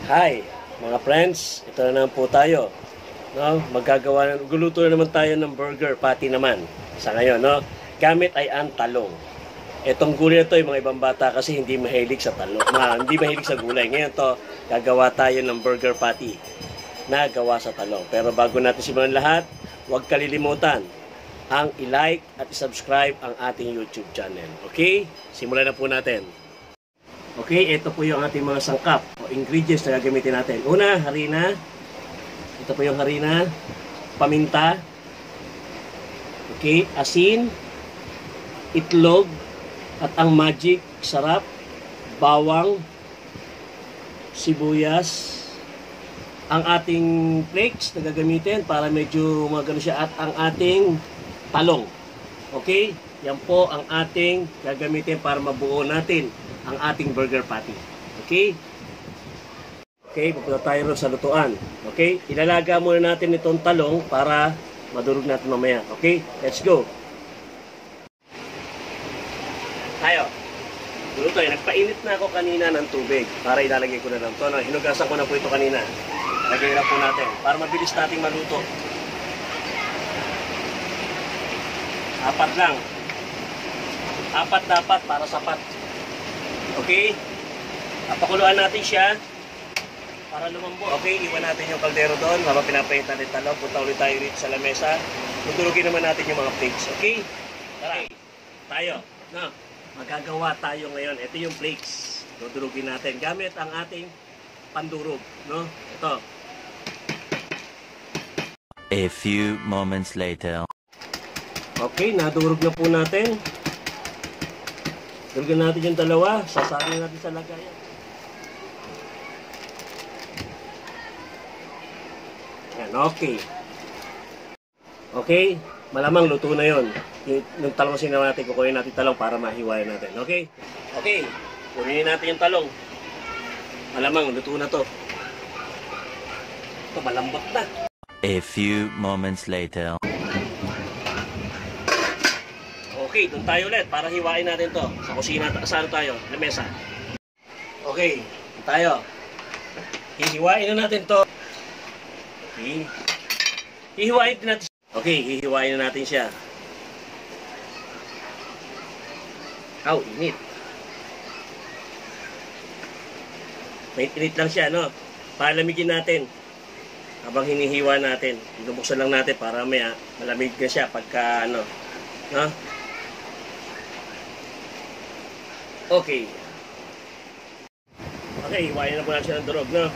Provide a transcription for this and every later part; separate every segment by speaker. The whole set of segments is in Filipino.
Speaker 1: Hi, mga friends. Ito na naman po tayo. No? Guluto na naman tayo ng burger patty naman. Sa ngayon, no? Gamit ay ang talong. Itong gulay na to, yung mga ibang bata kasi hindi mahilig sa talong. Hindi mahilig sa gulay. Ngayon to, gagawa tayo ng burger patty na gawa sa talong. Pero bago natin simulan lahat, huwag kalilimutan ang i-like at i-subscribe ang ating YouTube channel. Okay? Simulan na po natin. Okay, ito po yung ating mga sangkap o ingredients na gagamitin natin. Una, harina. Ito po yung harina. Paminta. Okay, asin. Itlog. At ang magic sarap. Bawang. Sibuyas. Ang ating flakes na gagamitin para medyo magano siya. At ang ating talong. Okay, yan po ang ating gagamitin para mabuo natin ang ating burger patty. Okay? Okay, pupunta tayo sa lutuan. Okay? Ilalaga muna natin itong talong para madurog natin mamaya. Okay? Let's go. Tayo. Luto. Nagpainit na ako kanina ng tubig para ilalagay ko na lang ito. Hinugasan ko na po ito kanina. Lagay na po natin para mabilis nating maluto. 4 lang. 4 dapat para sapat. Okay? Pakuluan natin siya para lumambo. Okay, iwan natin yung kaldero doon. Habang pinapainit natin talong, punta ulit tayo rito sa lamesa. Tudurugin naman natin yung mga flakes. Okay? Tara. Tayo. No? Magagawa tayo ngayon. Ito yung flakes. Tudurugin natin. Gamit ang ating pandurog. No? Ito.
Speaker 2: A few moments later.
Speaker 1: Okay, nadurog na po natin. Durugin natin yung dalawa. Sasali natin sa lagayan. Yan, okay. Okay, malamang luto na yun. Yung talong sinawa natin, kukunin natin talong para mahiwain natin. Okay? Okay, kunin natin yung talong. Malamang luto na to. Ito, malambot na.
Speaker 2: A few moments later.
Speaker 1: Okay, doon tayo ulit para hiwain natin to. Sa kusina, saan tayo? Lamesa. Okay, doon tayo. Hihiwain na natin to. Okay. Hihiwain din natin. Okay, hihiwain na natin siya. Aw, init. May init lang siya, no? Palamigin natin. Habang hinihiwa natin. Binubuksan lang natin para malamig na siya pagka, no? Okay. Okay, hiwain na po natin siya ng durog, no?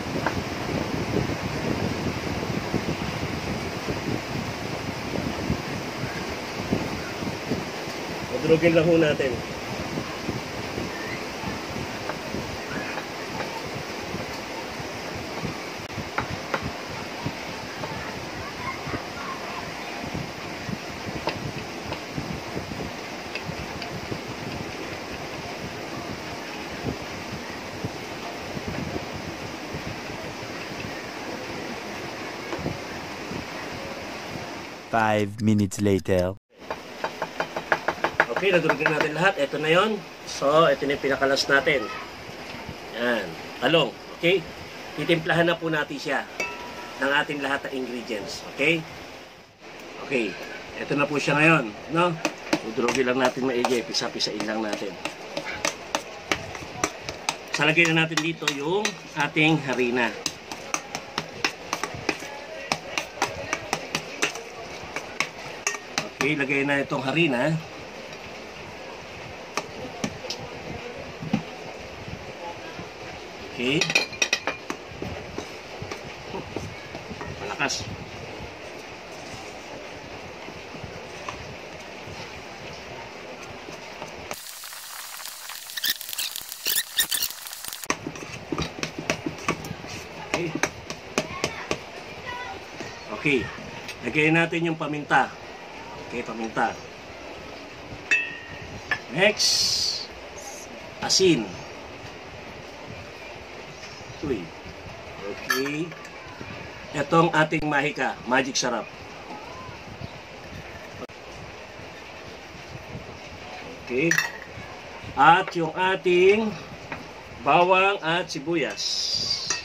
Speaker 1: Durugin lang po natin.
Speaker 2: Five minutes later.
Speaker 1: Okay, nadurugin natin lahat. Ito na yon. So, ito na yung pinakalas natin. Yan. Talong. Okay? Titimplahan na po natin siya ng ating lahat ng ingredients. Okay? Okay. Ito na po siya ngayon. No? Dudurugin lang natin maigi. Pisa-pisain lang natin. Salagay na natin dito yung ating harina. Okay, lagay na itong harina. Okay. Malakas. Okay. Okay. Lagay natin yung paminta. Okay, paminta. Next, asin. Uy. Okay. Itong ating mahika, magic sarap. Okay. At yung ating bawang at sibuyas.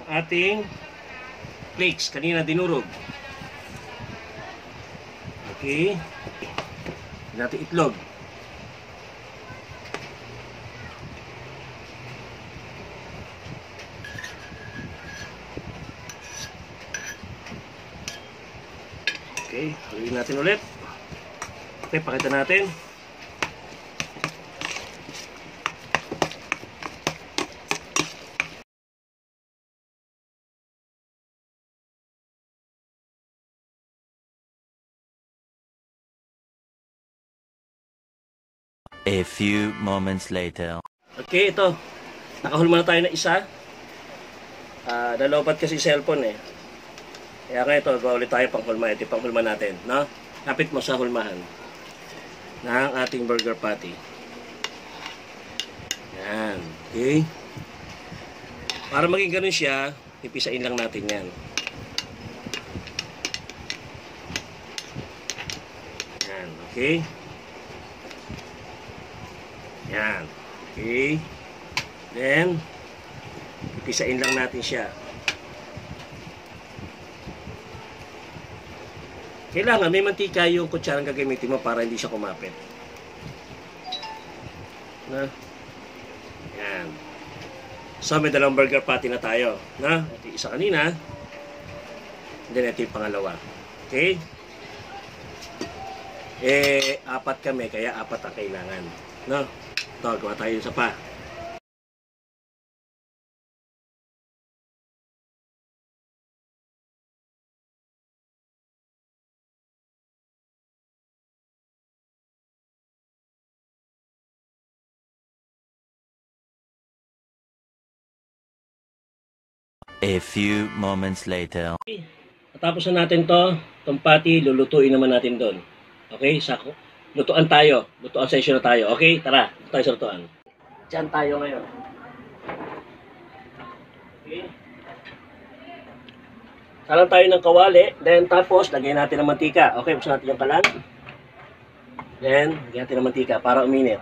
Speaker 1: ating flakes. Kanina dinurog. Okay. Natin itlog. Okay, haluin natin ulit. Okay, pakita natin.
Speaker 2: A few moments later.
Speaker 1: Okay, ito. Nakahulma na tayo na isa. Nalobat kasi cellphone eh. Kaya nga ito, gawa ulit tayo panghulma. Ito yung panghulma natin. No? Kapit mo sa hulmahan ng ating burger patty. Yan. Okay. Para maging ganun siya, pipisain lang natin yan. Yan. Okay. Yan. Okay. Then, pipisain lang natin siya. Kailangan may mantika yung kutsarang gagamitin mo para hindi siya kumapit. Na? Yan. So, may dalawang burger patty na tayo. Na? Ito yung isa kanina. And then, ito yung pangalawa. Okay? Apat kami, kaya apat ang kailangan. No? Ito, gawa tayo sa pa.
Speaker 2: A few moments later.
Speaker 1: Okay. Tapos na natin to, itong patty, lulutuin naman natin doon. Okay? Lutuan tayo. Lutuan session na tayo. Okay? Tara, lutuan tayo sa lutuan. Diyan tayo ngayon. Okay? Salang tayo ng kawali. Then tapos, lagyan natin ng mantika. Okay, buksan natin yung kalan. Then, lagyan natin ng mantika para uminit.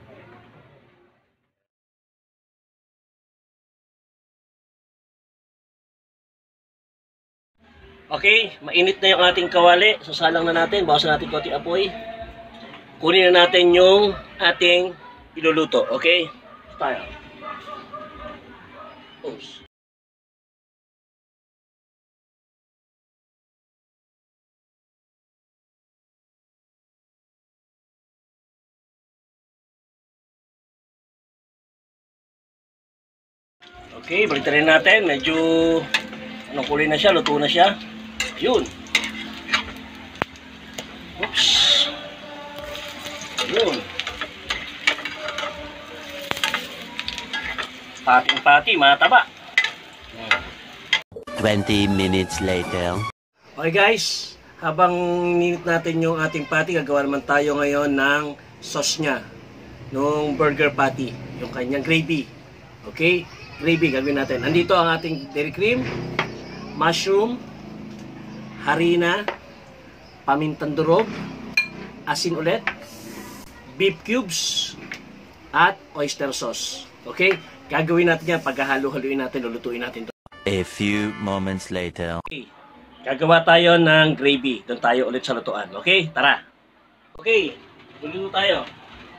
Speaker 1: Okay, mainit na yung ating kawali. Sasalang na natin. Bawasan natin konting apoy. Kunin na natin yung ating iluluto. Okay? Tayo. Oops. Okay, balik rin natin. Medyo anong kulay na siya, luto na siya. Yun. Oops. Yun. Pating-pati, mataba.
Speaker 2: 20 minutes later.
Speaker 1: Okay guys, habang ninit natin yung ating patty, gagawa naman tayo ngayon ng sauce niya. Nung burger patty, yung kanyang gravy. Okay? Gravy gagawin natin. Andito ang ating dairy cream, mushroom, harina, pamintang durog, asin ulit, beef cubes, at oyster sauce. Okay? Gagawin natin yan. Paghahalo-haluin natin, lulutuin natin to.
Speaker 2: A few moments later.
Speaker 1: Okay. Gagawa tayo ng gravy. Doon tayo ulit sa lutuan. Okay? Tara. Okay. Luluto tayo.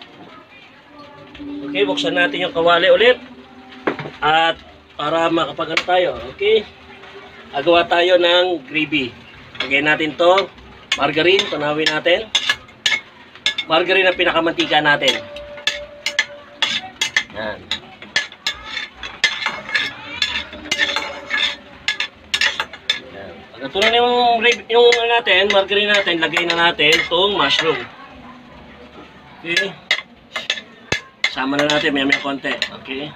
Speaker 1: Okay. Buksan natin yung kawali ulit. At para makapagano tayo. Okay? Gagawa tayo ng gravy. Lagyan natin to. Margarine. Tunawin natin. Margarine ang pinakamantika natin. Yan. Pag natuloy na yung natin, margarine natin, lagay na natin itong mushroom. Okay. Sama na natin, may konti. Okay.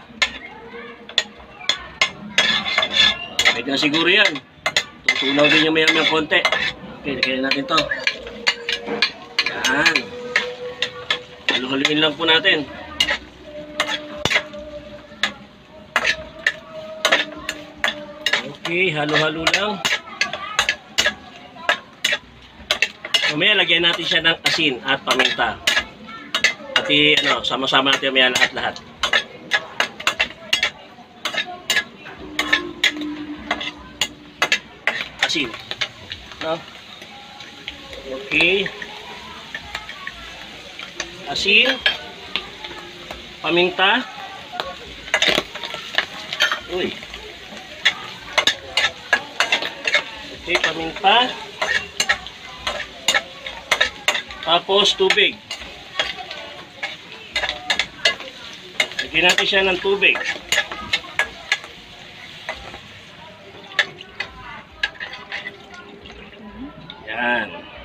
Speaker 1: Pwede na siguro yan. Tutunaw din yung may konti. Okay, lagay na natin to. Yan. Halo-haluin lang po natin. Okay, halo-halo lang. Mamaya lagyan natin siya ng asin at paminta. Pati sama-sama natin mamaya lahat-lahat. asin. No? Okay. Asin. Paminta. Uy. Okay, paminta. Tapos tubig. Lagyan natin siya ng tubig. Yan.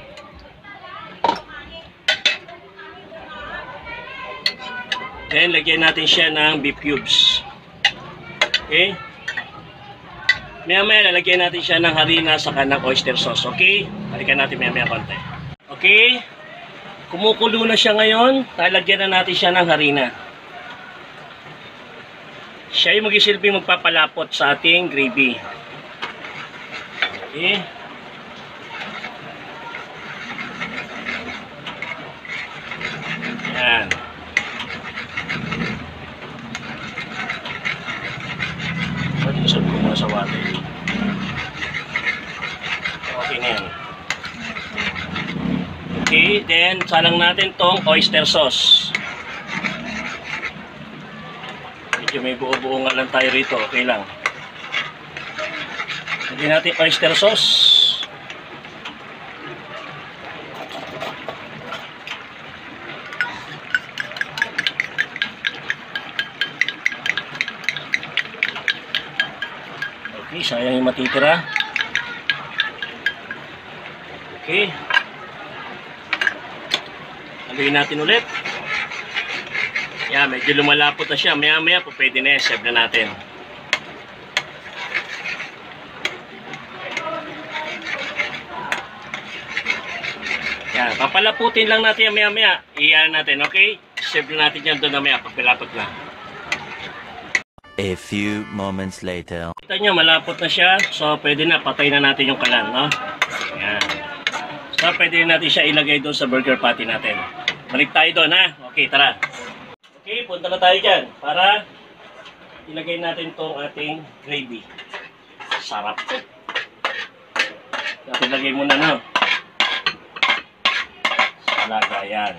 Speaker 1: Then, lagyan natin siya ng beef cubes. Okay? Maya-maya, lalagyan natin siya ng harina sa kanang oyster sauce. Okay? Balikan natin maya-maya konti. Okay? Kumukulo na siya ngayon. Lalagyan na natin siya ng harina. Siya yung magisilbing magpapalapot sa ating gravy. Okay? Yan. Isod ko muna sa water. Okay na yan. Okay, then salang natin tong oyster sauce. Medyo may buo-buo nga lang tayo rito. Okay lang. Lagyan natin oyster sauce. Okay, sayang yung matitira. Okay. Haluin natin ulit. Yan, medyo lumalapot na siya. Maya-maya po pwede na yan. Serve na natin. Yan, papalaputin lang natin yan maya-maya. Iyan natin, okay? Serve na natin yan doon na maya. Pagpilapot na.
Speaker 2: A few moments later.
Speaker 1: Kita nyo, malapot na siya. So, pwede na. Patay na natin yung kalan, no? Yan. So, pwede natin siya ilagay doon sa burger patty natin. Balik tayo doon, ha? Okay, tara. Okay, punta na tayo dyan. Para ilagay natin tong ating gravy. Sarap. Natin lagay muna, no? Salaga, yan.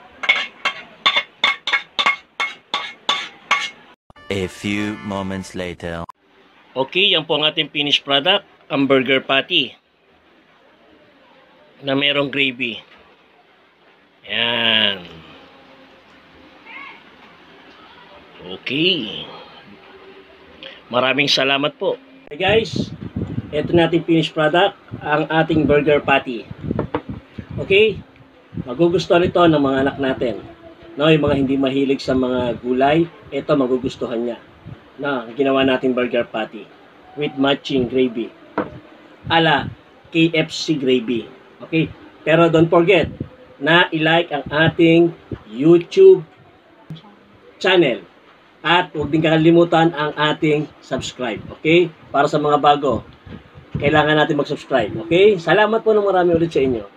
Speaker 2: A few moments later.
Speaker 1: Okay, yan po ang ating finished product, ang burger patty na merong gravy. Yan. Okay. Maraming salamat po. Hey guys, ito natin finished product, ang ating burger patty. Okay? Magugustuhan ito ng mga anak natin. No, yung mga hindi mahilig sa mga gulay, ito magugustuhan niya. Na ginawa nating burger patty with matching gravy. Ala KFC gravy. Okay? Pero don't forget na i-like ang ating YouTube channel. At huwag din kakalimutan ang ating subscribe. Okay? Para sa mga bago, kailangan natin mag-subscribe. Okay? Salamat po ng marami ulit sa inyo.